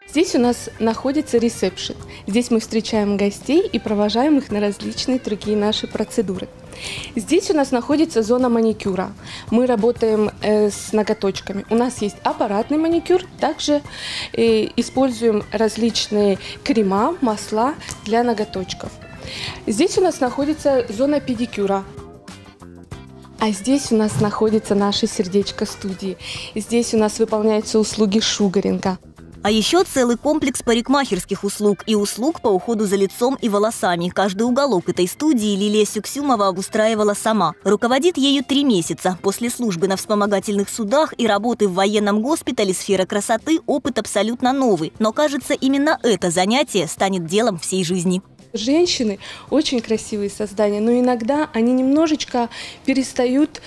Здесь у нас находится ресепшн. Здесь мы встречаем гостей и провожаем их на различные другие наши процедуры. Здесь у нас находится зона маникюра. Мы работаем с ноготочками. У нас есть аппаратный маникюр, также используем различные крема, масла для ноготочков. Здесь у нас находится зона педикюра. А здесь у нас находится наше сердечко студии. Здесь у нас выполняются услуги шугаринга. А еще целый комплекс парикмахерских услуг и услуг по уходу за лицом и волосами. Каждый уголок этой студии Лилия Сюксюмова обустраивала сама. Руководит ею 3 месяца. После службы на вспомогательных судах и работы в военном госпитале сфера красоты – опыт абсолютно новый. Но, кажется, именно это занятие станет делом всей жизни. Женщины очень красивые создания, но иногда они немножечко перестают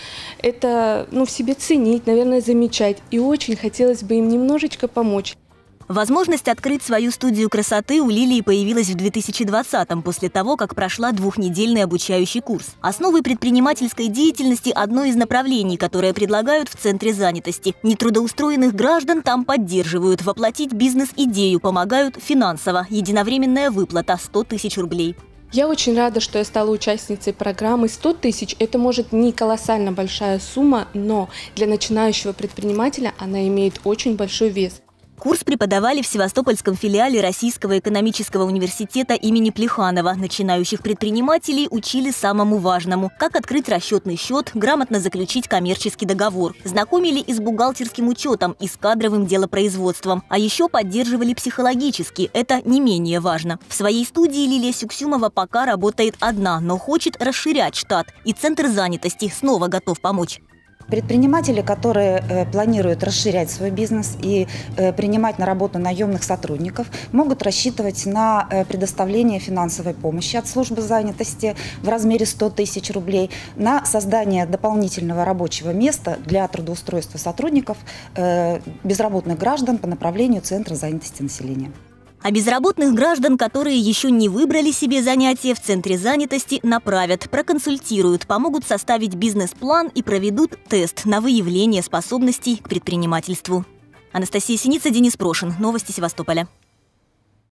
это в себе ценить, наверное, замечать. И очень хотелось бы им немножечко помочь. Возможность открыть свою студию красоты у Лилии появилась в 2020-м, после того, как прошла 2-недельный обучающий курс. Основой предпринимательской деятельности – одно из направлений, которое предлагают в Центре занятости. Нетрудоустроенных граждан там поддерживают, воплотить бизнес-идею помогают финансово. Единовременная выплата – 100 тысяч рублей. Я очень рада, что я стала участницей программы. 100 тысяч – это может не колоссально большая сумма, но для начинающего предпринимателя она имеет очень большой вес. Курс преподавали в Севастопольском филиале Российского экономического университета имени Плеханова. Начинающих предпринимателей учили самому важному – как открыть расчетный счет, грамотно заключить коммерческий договор. Знакомили и с бухгалтерским учетом, и с кадровым делопроизводством. А еще поддерживали психологически – это не менее важно. В своей студии Лилия Сюксюмова пока работает одна, но хочет расширять штат. И Центр занятости снова готов помочь. Предприниматели, которые планируют расширять свой бизнес и принимать на работу наемных сотрудников, могут рассчитывать на предоставление финансовой помощи от службы занятости в размере 100 тысяч рублей, на создание дополнительного рабочего места для трудоустройства сотрудников, безработных граждан по направлению Центра занятости населения. А безработных граждан, которые еще не выбрали себе занятие, в Центре занятости направят, проконсультируют, помогут составить бизнес-план и проведут тест на выявление способностей к предпринимательству. Анастасия Синица, Денис Прошин. Новости Севастополя.